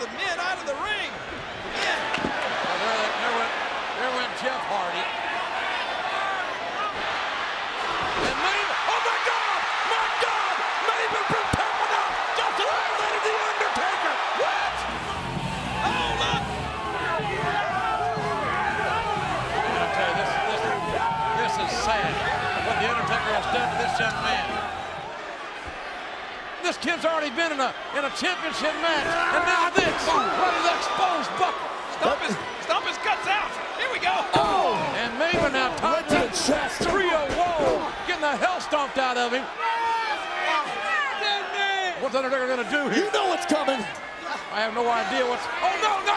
the men out of the ring. Yeah. There went Jeff Hardy. And Maven, oh my God! My God! Maven from Tough Enough just eliminated The Undertaker! What? Oh, look! I'm gonna tell you, this is sad, what The Undertaker has done to this young man. This kid's already been in a championship match, and now this, right with exposed buckle. Stomp his guts out. Here we go. Oh! And Maven now tied to the chest. Trio, whoa! Getting the hell stomped out of him. What's Undertaker gonna do here? You know what's coming. I have no idea what's. Oh no! Not.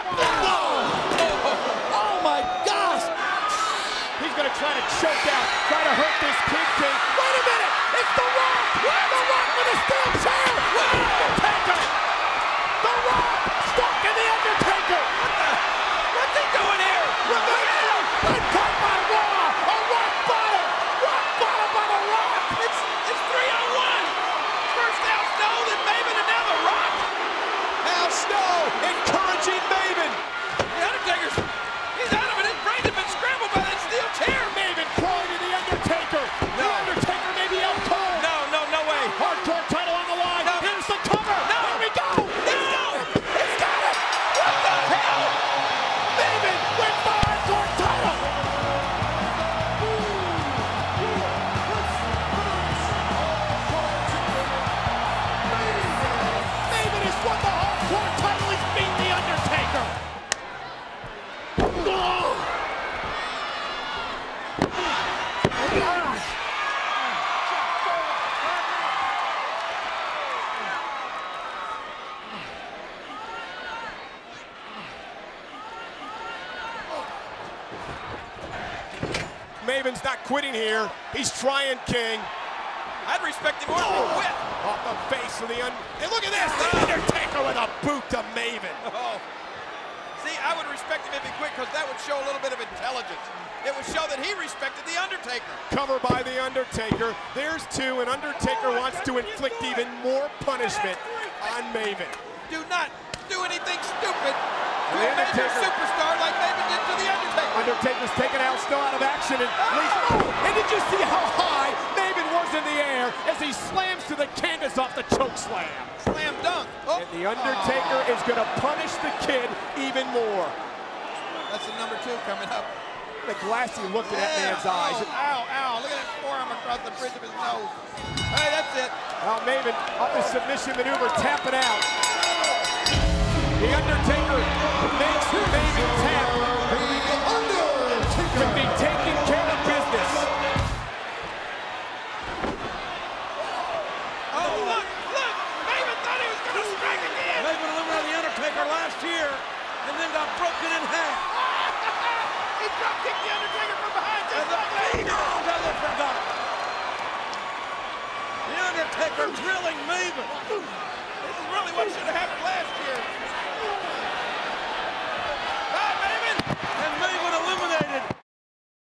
Oh my gosh! He's gonna try to choke out, try to hurt this kid. Wait a minute! It's The Rock! The Rock with a steel chair! Undertaker! The Rock stuck in The Undertaker! What's he doing here? Reversal! Attack by Raw! A rock bottom! Rock bottom by The Rock! It's 3-on-1. First Al Snow, then Maven, and now The Rock. Al Snow encouraging Maven. The Undertaker's, he's out of it. His brain has been scrambled by that steel chair. Maven crawling to The Undertaker! No. The Undertaker may be out cold! No way. Hardcore title on the line! No. Here's the cover! No. Here we go! No. He's got it! What the hell? Maven wins the hardcore title! Maven has won the hardcore title. He's beat The Undertaker. Maven's not quitting here. He's trying, King. I'd respect him more if he quit. Off the face of the and look at this! The Undertaker with a boot to Maven. Oh. See, I would respect him if he quit because that would show a little bit of intelligence. It would show that he respected The Undertaker. Cover by The Undertaker. There's two, and Undertaker wants to inflict even more punishment on Maven. Do not do anything stupid to The a major Undertaker. superstar like Maven did to The Undertaker. Undertaker's taking Al Snow out of action, and and did you see how high Maven was in the air as he slams to the canvas off the choke slam? Slam dunk. Oh. And The Undertaker is going to punish the kid even more. That's the number 2 coming up. The glassy look in that man's eyes. Oh, ow. Look at that forearm across the bridge of his nose. Hey, that's it. Now Maven up his submission maneuver, tapping out. The Undertaker makes Maven tap. Could be taking care of business. Oh, look. Maven thought he was going to strike again. Maven eliminated The Undertaker last year, and then got broken in half. He drop kicked The Undertaker from behind. Just like that. The Undertaker drilling Maven. This is really what should have happened last year.